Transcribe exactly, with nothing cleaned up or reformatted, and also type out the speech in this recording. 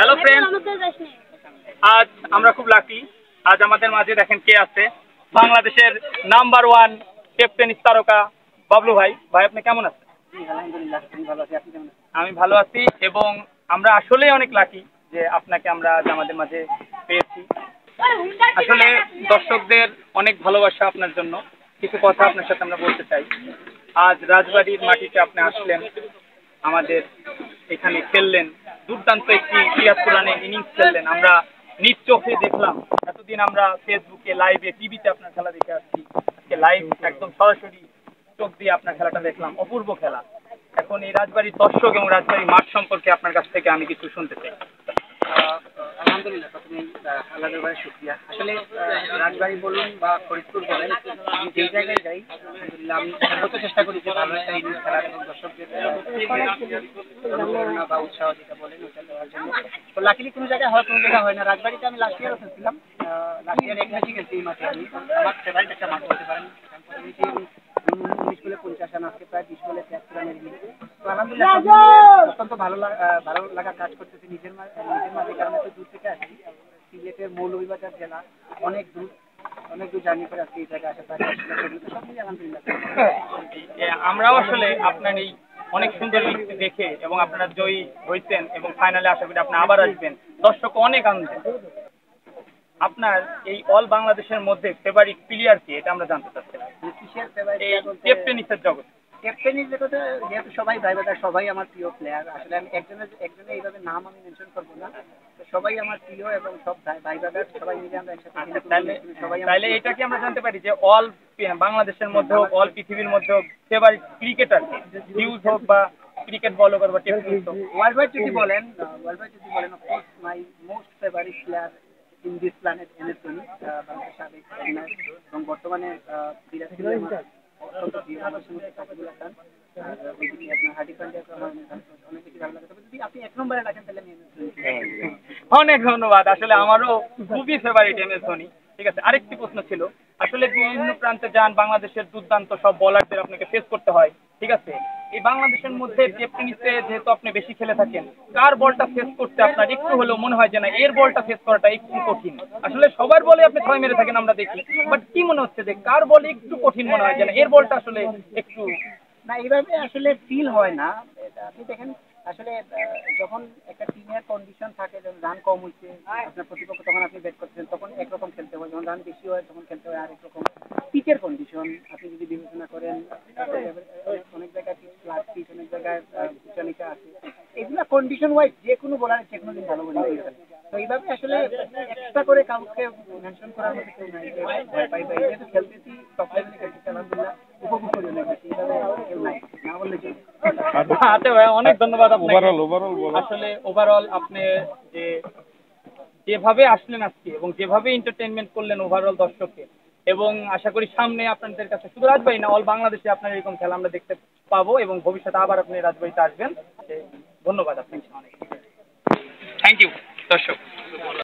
Hello friend, আজ আমরা খুব লাকি। আজ আমাদের মাঝে দেখেন কে আছে, বাংলাদেশের নাম্বার ওয়ান ক্যাপ্টেন তারকা বাবলু ভাই। ভাই আপনি কেমন আছেন? আমি ভালো আছি এবং আমরা আসলেই অনেক লাকি যে আপনাকে আমরা আজ আমাদের মাঝে পেয়েছি। আসলে দর্শকদের অনেক ভালোবাসা আপনার জন্য। কিছু কথা আপনার সাথে আমরা বলতে চাই। আজ রাজবাড়ির মাটিতে আপনি আসলেন, আমাদের এখানে খেললেন, দুর্দান্ত একটি তিয়াত্তর রানের ইনিংস খেললেন। আমরা নিজ চোখে দেখলাম। এতদিন আমরা ফেসবুকে, লাইভে, টিভিতে আপনার খেলা দেখে আসছি, আজকে লাইভ একদম সরাসরি চোখ দিয়ে আপনার খেলাটা দেখলাম। অপূর্ব খেলা। এখন এই রাজবাড়ির দর্শক এবং রাজবাড়ির মাঠ সম্পর্কে আপনার কাছ থেকে আমি কিছু শুনতে চাই। আলহামদুলিল্লাহ, প্রথমেই আল্লাহর দরবারে শুকরিয়া। আসলে রাজবাড়ি বলুন বা ফরিদপুর বলেন, আমি যেই জায়গায় যাই আলহামদুলিল্লাহ আমি সর্বোচ্চ চেষ্টা করি যে ভালো একটা ইনিংস খেলার এবং দর্শকদের অনুপ্রেরণা বা উৎসাহ যেটা বলেন ওটা দেওয়ার জন্য। তো লাকিলি কোনো জায়গায় হয়, কোনো জায়গায় হয় না। রাজবাড়িতে আমি লাস্ট ইয়ারও খেলছিলাম, লাস্ট ইয়ার এক ম্যাচই খেলছি এই মাঠে। আমি আমার ফেভারিট একটা মাঠ বলতে পারেন। উনিশ বলে পঞ্চাশ রান, আজকে প্রায় বিশ বলে তিয়াত্তর রানের ইনিংস। তো আলহামদুলিল্লাহ অত্যন্ত ভালো ভালো লাগা কাজ করতেছে নিজের নিজের মাঝে, কারণ একটু দূর থেকে আসছি। সিলেটের মৌলভীবাজার জেলা, অনেক দূর অনেক দূর জার্নি করে আসছি এই জায়গায় আসা। সব মিলিয়ে আলহামদুলিল্লাহ আমরাও আসলে আপনার এই অনেক সুন্দর ইনিংস দেখে এবং আপনারা জয়ী হয়েছেন এবং ফাইনালে আশা করি আপনি আবার আসবেন। দর্শক অনেক আনন্দ। আপনার এই অল বাংলাদেশের মধ্যে ফেভারিট প্লেয়ার কি, এটা আমরা জানতে চাচ্ছি। কিসের ফেভারিট? ক্যাপ্টেনিসের জগৎ। ক্যাপ্টেনির জগতে যেহেতু সবাই ভাই ব্রাদার, সবাই আমার প্রিয় প্লেয়ার। আসলে আমি একজনের একজনের এইভাবে নাম আমি মেনশন করবো না, সবাই আমার প্রিয় এবং সব ভাই ব্রাদার সবাই মিলে আমরা একসাথে। তাহলে এটা কি আমরা জানতে পারি যে অল বাংলাদেশের মধ্যে হোক, অল পৃথিবীর মধ্যে হোক, ফেভারিট ক্রিকেটার নিউজ হোক বা ক্রিকেট বল হোক বা টেস্ট হোক, ওয়ার্ল্ড ওয়াইড যদি বলেন, ওয়ার্ল্ড ওয়াইড যদি বলেন, of course my most favourite player in this planet M S Dhoni, বাংলাদেশের সাবেক অধিনায়ক এবং বর্তমানে বিরাট কোহলি আমার অত্যন্ত প্রিয়। আমার সমস্ত কাজগুলো খান আর ওইদিকে আপনার হার্দিক পান্ডিয়াকে আমার অনেক বেশি ভালো লাগে। তবে যদি আপনি এক নম্বরে রাখেন তাহলে আমি এম এস ধোনি। অনেক ধন্যবাদ। আসলে আমারও খুবই ফেভারিট এম এস ধোনি। ঠিক আছে, আরেকটি প্রশ্ন ছিল। আসলে বিভিন্ন প্রান্তে যান, বাংলাদেশের দুর্দান্ত সব বলারদের আপনাকে ফেস করতে হয়। ঠিক আছে, এই বাংলাদেশের মধ্যে টেপটেনিসে যেহেতু আপনি বেশি খেলে থাকেন, কার বলটা ফেস করতে আপনার একটু হলেও মনে হয় যে না এর বলটা ফেস করাটা একটু কঠিন? আসলে সবার বলে আপনি ছয় মেরে থাকেন আমরা দেখি, বাট কি মনে হচ্ছে যে কার বলে একটু কঠিন মনে হয় যে না এর বলটা আসলে একটু? না, এইভাবে আসলে ফিল হয় না। আপনি দেখেন আসলে যখন একটা টিমের কন্ডিশন থাকে, যখন রান কম হচ্ছে আপনার প্রতিপক্ষ, তখন আপনি ব্যাট করতেছেন, তখন একরকম খেলতে হয়। যখন রান বেশি হয় তখন খেলতে হয় আরেক রকম। পিচের কন্ডিশন আপনি যদি বিবেচনা করেন, অনেক জায়গায় ফ্ল্যাট পিচ, অনেক জায়গায় উঁচা নিচা আছে। এগুলো কন্ডিশন ওয়াইজ যে কোনো বলার যে কোনো দিন ভালো বলে দিয়ে ফেলে। তো এইভাবে আসলে এক্সট্রা করে কাউকে মেনশন করার মতো কেউ নাই যে ভয় পাই পাই। যেহেতু খেলতেছি টপ লেভেলে খেলতেছি আলহামদুলিল্লাহ, উপভোগ করি অনেক বেশি। এইভাবে কেউ নাই না বললে চলে। আচ্ছা ভাই, অনেক ধন্যবাদ আপনাকে। আসলে ওভারঅল আপনি যে যেভাবে আসলেন আজকে এবং যেভাবে এন্টারটেইনমেন্ট করলেন ওভারঅল দর্শককে, এবং আশা করি সামনে আপনাদের কাছে শুধু রাজবাড়ী না অল বাংলাদেশে আপনার এরকম খেলা আমরা দেখতে পাবো এবং ভবিষ্যতে আবার আপনি রাজবাড়ীতে আসবেন। ধন্যবাদ আপনাকে অনেক। থ্যাংক ইউ দর্শক।